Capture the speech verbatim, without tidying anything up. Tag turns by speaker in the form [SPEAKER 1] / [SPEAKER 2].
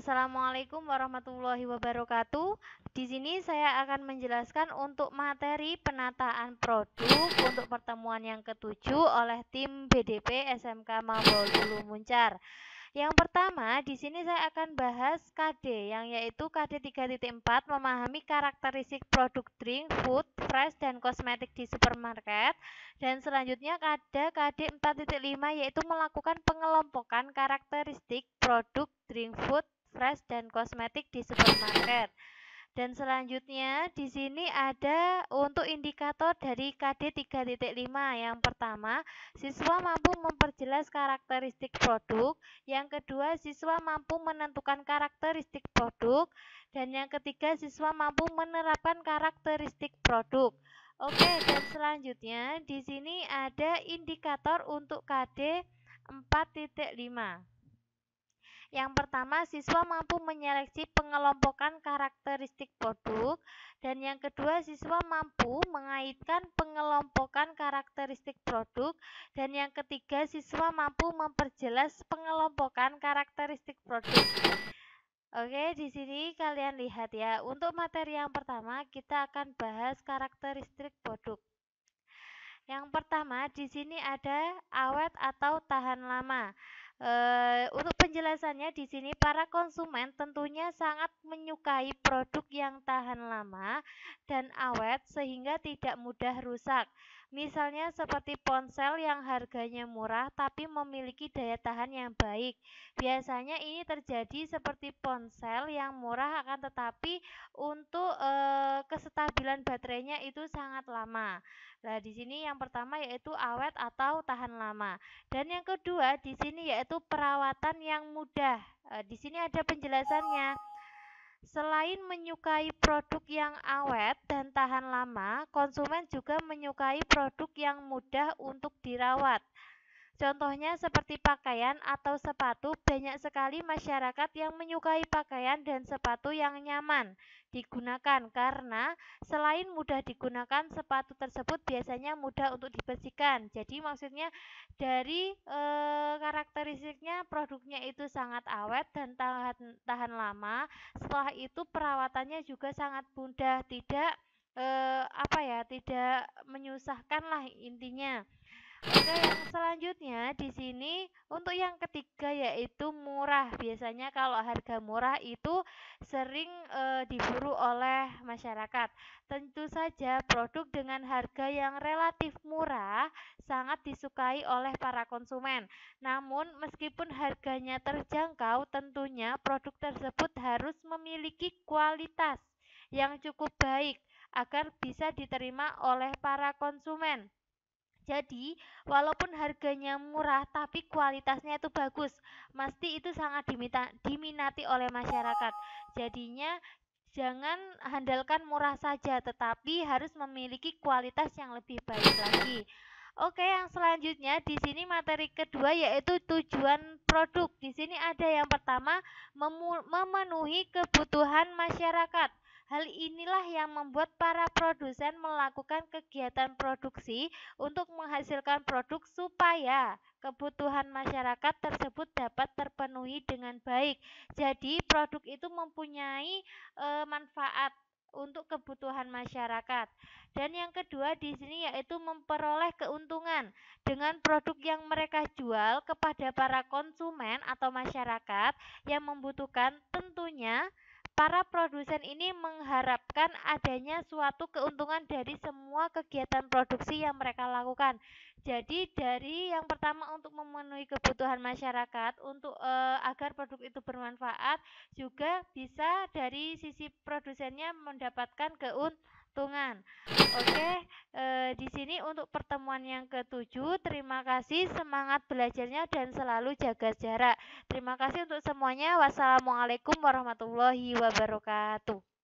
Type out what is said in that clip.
[SPEAKER 1] Assalamualaikum warahmatullahi wabarakatuh. Di sini saya akan menjelaskan untuk materi penataan produk untuk pertemuan yang ketujuh oleh tim B D P S M K Mabaulu Muncar. Yang pertama, di sini saya akan bahas K D, yang yaitu K D tiga titik empat, memahami karakteristik produk drink, food, fresh, dan kosmetik di supermarket. Dan selanjutnya ada K D empat titik lima, yaitu melakukan pengelompokan karakteristik produk drink, food, fresh, dan kosmetik di supermarket. Dan selanjutnya di sini ada untuk indikator dari K D tiga titik lima. Yang pertama, siswa mampu memperjelas karakteristik produk. Yang kedua, siswa mampu menentukan karakteristik produk. Dan yang ketiga, siswa mampu menerapkan karakteristik produk. Oke, dan selanjutnya di sini ada indikator untuk K D empat titik lima. Yang pertama, siswa mampu menyeleksi pengelompokan karakteristik produk. Dan yang kedua, siswa mampu mengaitkan pengelompokan karakteristik produk. Dan yang ketiga, siswa mampu memperjelas pengelompokan karakteristik produk. Oke, di sini kalian lihat ya. Untuk materi yang pertama, kita akan bahas karakteristik produk. Yang pertama, di sini ada awet atau tahan lama. E, untuk penjelasannya di sini para konsumen tentunya sangat menyukai produk yang tahan lama dan awet sehingga tidak mudah rusak. Misalnya seperti ponsel yang harganya murah tapi memiliki daya tahan yang baik. Biasanya ini terjadi seperti ponsel yang murah akan tetapi untuk e, kestabilan baterainya itu sangat lama. Nah, di sini yang pertama yaitu awet atau tahan lama. Dan yang kedua di sini yaitu perawatan yang mudah. E, di sini ada penjelasannya. Selain menyukai produk yang awet dan tahan lama, konsumen juga menyukai produk yang mudah untuk dirawat. Contohnya seperti pakaian atau sepatu, banyak sekali masyarakat yang menyukai pakaian dan sepatu yang nyaman digunakan karena selain mudah digunakan, sepatu tersebut biasanya mudah untuk dibersihkan. Jadi maksudnya dari e, karakteristiknya produknya itu sangat awet dan tahan, tahan lama. Setelah itu perawatannya juga sangat mudah, tidak e, apa ya, tidak menyusahkan lah intinya. Oke, yang selanjutnya di sini untuk yang ketiga yaitu murah. Biasanya kalau harga murah itu sering e, diburu oleh masyarakat. Tentu saja produk dengan harga yang relatif murah sangat disukai oleh para konsumen. Namun meskipun harganya terjangkau, tentunya produk tersebut harus memiliki kualitas yang cukup baik agar bisa diterima oleh para konsumen. Jadi, walaupun harganya murah tapi kualitasnya itu bagus, pasti itu sangat dimita, diminati oleh masyarakat. Jadinya jangan handalkan murah saja, tetapi harus memiliki kualitas yang lebih baik lagi. Oke, yang selanjutnya di sini materi kedua yaitu tujuan produk. Di sini ada yang pertama, memenuhi kebutuhan masyarakat. Hal inilah yang membuat para produsen melakukan kegiatan produksi untuk menghasilkan produk supaya kebutuhan masyarakat tersebut dapat terpenuhi dengan baik. Jadi produk itu mempunyai e, manfaat untuk kebutuhan masyarakat. Dan yang kedua di sini yaitu memperoleh keuntungan dengan produk yang mereka jual kepada para konsumen atau masyarakat yang membutuhkan. Tentunya para produsen ini mengharapkan adanya suatu keuntungan dari semua kegiatan produksi yang mereka lakukan. Jadi dari yang pertama untuk memenuhi kebutuhan masyarakat untuk e, agar produk itu bermanfaat, juga bisa dari sisi produsennya mendapatkan keuntungan. Oke, e, di sini untuk pertemuan yang ketujuh, terima kasih, semangat belajarnya dan selalu jaga jarak. Terima kasih untuk semuanya. Wassalamualaikum warahmatullahi wabarakatuh.